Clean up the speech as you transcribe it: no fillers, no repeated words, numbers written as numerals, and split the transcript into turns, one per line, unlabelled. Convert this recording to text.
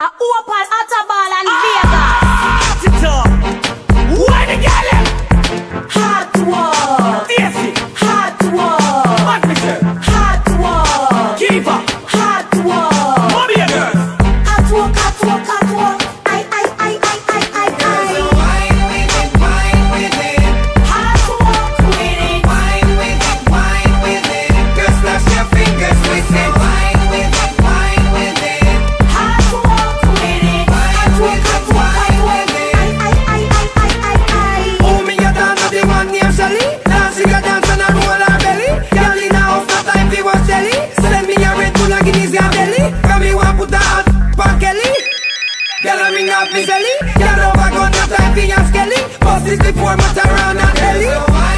A open Attabal and Vegas.
Hot it up. Why the girl?
Hot work.
Daisy.
Hot work.
Hot Michelle.
Hot work.
Kiva.
Hot work.
Mommy and girls.
Hot work, hot work, hot work. I.
Wine with it, wine with it.
Hot work with it.
Wine with it, wine with it. Girls, snap your fingers with it. Wine with it, wine with it.
Hot work with it. Hot work, hot work, hot work. I.
Oh, me a dance the one named Shelly. Dancing a dance and a roll her belly. Girl in a house, no time fi watch telly. Send me a Red Bull and Guinness your belly. Come me want put a hot pan Kelly. Girl a ring off me belly. Girl over gun, no time fi your skelly. Bust this before much around and belly.